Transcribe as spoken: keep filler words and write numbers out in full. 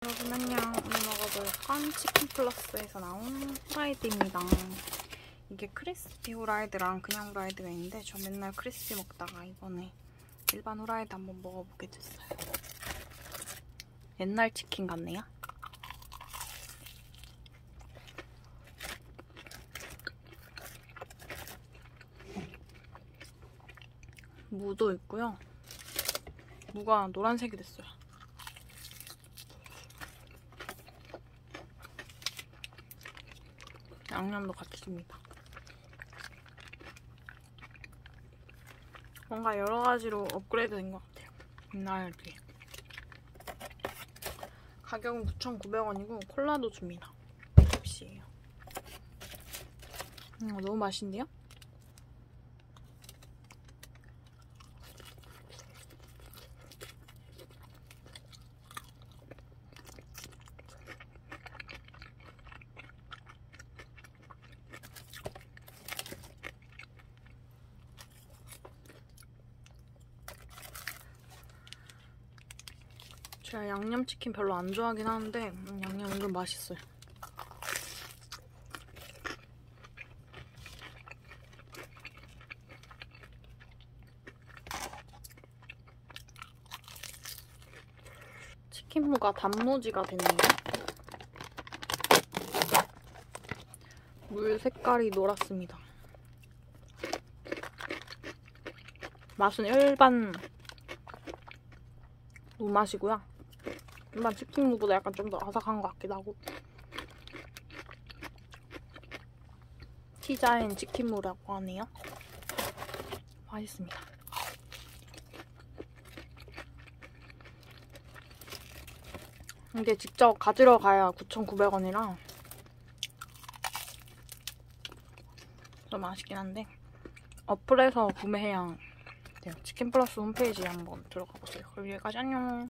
여러분 안녕. 오늘 먹어볼 건 치킨 플러스에서 나온 후라이드입니다. 이게 크리스피 후라이드랑 그냥 후라이드가 있는데 저 맨날 크리스피 먹다가 이번에 일반 후라이드 한번 먹어보게 됐어요. 옛날 치킨 같네요. 무도 있고요. 무가 노란색이 됐어요. 양념도 같이 줍니다. 뭔가 여러 가지로 업그레이드 된 것 같아요. 옛날에 비해. 가격은 구천구백 원이고 콜라도 줍니다. 펩시예요. 음, 너무 맛있는데요? 제가 양념치킨 별로 안 좋아하긴 하는데 음, 양념 은근 맛있어요. 치킨무가 단무지가 됐네요. 물 색깔이 노랗습니다. 맛은 일반 무 맛이고요. 일반 치킨무보다 약간 좀 더 아삭한 것 같기도 하고. 티자엔 치킨무라고 하네요. 맛있습니다. 이게 직접 가지러 가야 구천구백 원이라 좀 아쉽긴 한데 어플에서 구매해야 돼요. 치킨 플러스 홈페이지에 한번 들어가 보세요. 그럼 여기까지 안녕.